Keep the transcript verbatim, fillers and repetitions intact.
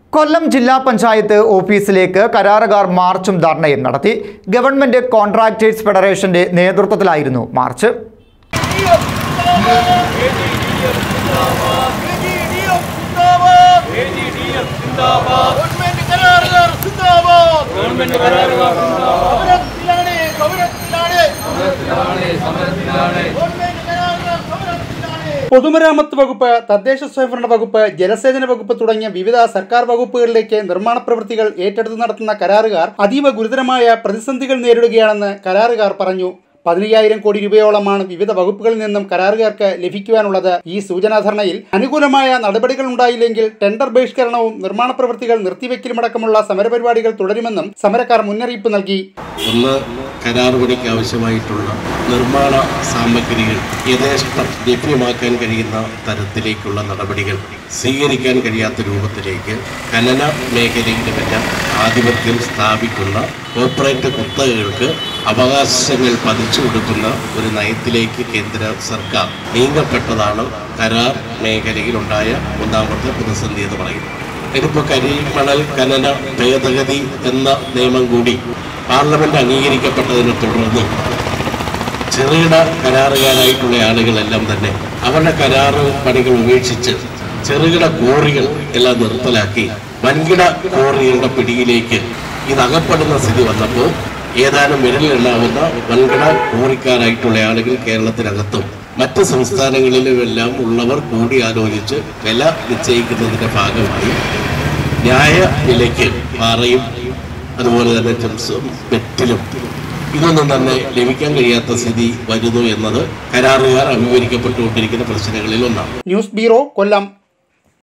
കൊല്ലം ജില്ലാ പഞ്ചായത്ത് ഓഫീസിലേക്ക് കരാറുകാർ മാർച്ചും ധർണയും നടത്തി. ഗവൺമെന്റ് കോൺട്രാക്ടേഴ്സ് ഫെഡറേഷന്റെ നേതൃത്വത്തിലായിരുന്നു മാർച്ച്. പൊതുമരാമത്ത് വകുപ്പ്, തദ്ദേശ സ്വയംഭരണ വകുപ്പ്, ജലസേചന വകുപ്പ് തുടങ്ങിയ വിവിധ സർക്കാർ വകുപ്പുകളിലേക്ക് നിർമ്മാണ പ്രവൃത്തികൾ ഏറ്റെടുത്ത് നടത്തുന്ന കരാറുകാർ അതീവ ഗുരുതരമായ പ്രതിസന്ധികൾ നേരിടുകയാണെന്ന് കരാറുകാർ പറഞ്ഞു. പതിനയ്യായിരം കോടി രൂപയോളമാണ് വിവിധ വകുപ്പുകളിൽ നിന്നും കരാറുകാർക്ക് ലഭിക്കുവാനുള്ളത്. ഈ സൂചനാധർണയിൽ അനുകൂലമായ നടപടികൾ ഉണ്ടായില്ലെങ്കിൽ ടെൻഡർ ബഹിഷ്കരണവും നിർമ്മാണ പ്രവൃത്തികൾ നിർത്തിവെക്കലുമടക്കമുള്ള സമരപരിപാടികൾ തുടരുമെന്നും സമരക്കാർ മുന്നറിയിപ്പ് നൽകി. ഒന്ന്, കരാറുപണിക്ക് ആവശ്യമായിട്ടുള്ള നിർമ്മാണ സാമഗ്രികൾ യഥേഷ്ടം ലഭ്യമാക്കാൻ കഴിയുന്ന തരത്തിലേക്കുള്ള നടപടികൾ സ്വീകരിക്കാൻ കഴിയാത്ത രൂപത്തിലേക്ക് ഖനന മേഖലയിലുമെല്ലാം ആധിപത്യം സ്ഥാപിക്കുന്ന കോർപ്പറേറ്റ് കുത്തകകൾക്ക് അവകാശങ്ങൾ പതിച്ചു കൊടുക്കുന്ന ഒരു നയത്തിലേക്ക് കേന്ദ്ര സർക്കാർ നീങ്ങപ്പെട്ടതാണ് കരാർ മേഖലയിലുണ്ടായ ഒന്നാമത്തെ പ്രതിസന്ധി എന്ന് പറയുന്നത്. ഇതിപ്പോൾ കരിമണൽ ഖനന ഭേദഗതി എന്ന നിയമം കൂടി പാർലമെന്റ് അംഗീകരിക്കപ്പെട്ടതിനെ തുടർന്ന് ചെറുകിട കരാറുകാരായിട്ടുള്ള ആളുകളെല്ലാം തന്നെ അവരുടെ കരാറ് പണികൾ ഉപേക്ഷിച്ച് ചെറുകിട കോറികൾ എല്ലാം നിർത്തലാക്കി വൻകിട കോറികളുടെ പിടിയിലേക്ക് ഇതകപ്പെടുന്ന സ്ഥിതി വന്നപ്പോൾ ഏതാനും വിരലിലുണ്ടാവുന്ന വൻകിട കോറിക്കാരായിട്ടുള്ള ആളുകൾ കേരളത്തിനകത്തും മറ്റ് സംസ്ഥാനങ്ങളിലുമെല്ലാം ഉള്ളവർ കൂടി ആലോചിച്ച് വില നിശ്ചയിക്കുന്നതിന്റെ ഭാഗമായി ന്യായ വിലയ്ക്ക് പാറയും അതുപോലെ തന്നെ ജംസും മെറ്റിലും ഇതൊന്നും തന്നെ ലഭിക്കാൻ കഴിയാത്ത സ്ഥിതി വരുന്നു എന്നത് കരാറുകാർ അഭിമുഖീകരിക്കപ്പെട്ടുകൊണ്ടിരിക്കുന്ന പ്രശ്നങ്ങളിൽ ഒന്നാണ്. ന്യൂസ് ബ്യൂറോ, കൊല്ലം.